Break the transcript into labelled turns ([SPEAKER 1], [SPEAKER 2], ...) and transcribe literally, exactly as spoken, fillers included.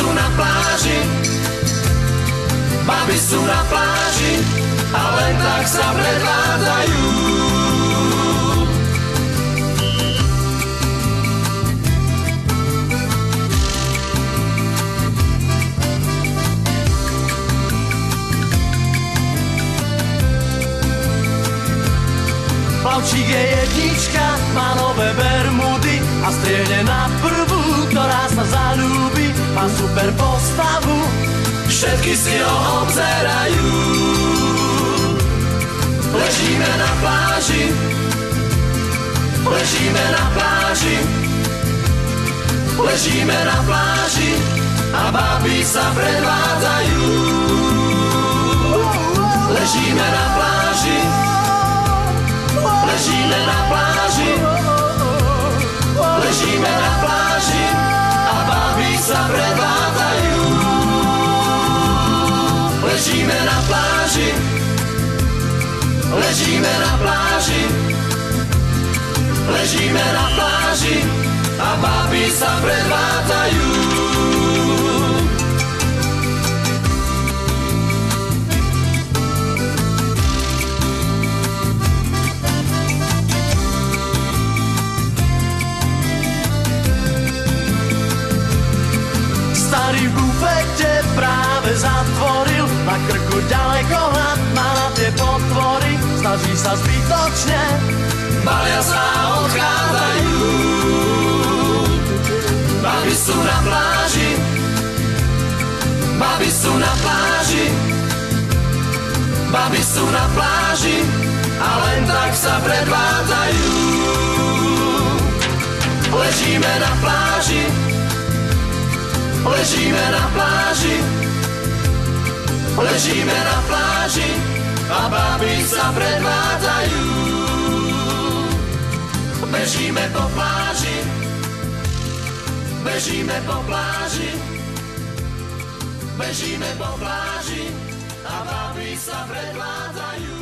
[SPEAKER 1] sú na pláži, baby sú na pláži a len tak sa predvádzajú.
[SPEAKER 2] Plavčík je jednička, má nové bermudy a striehne na prvú, ktorá sa zaľúbi. Má super postavu,
[SPEAKER 1] všetky si ho obzerajú. Ležíme na pláži, ležíme na pláži, ležíme na pláži a baby sa predvádzajú. Ležíme na pláži, ležíme na pláži, ležíme na pláži a baby sa predvádzajú. Ležíme na pláži, ležíme na pláži, ležíme na pláži a baby sa predvádzajú.
[SPEAKER 2] starý v bufete práve zatvoril, na krku ďaleko hlad má na tie potvory, snaží sa zbytočne,
[SPEAKER 1] balia sa a odchádzajú. Baby sú na pláži, baby sú na pláži, baby sú na pláži a len tak sa predvádzajú. Ležíme na pláži, ležíme na pláži, ležíme na pláži a baby sa predvádzajú. Bežíme po pláži, bežíme po pláži, bežíme po pláži a baby sa predvádzajú.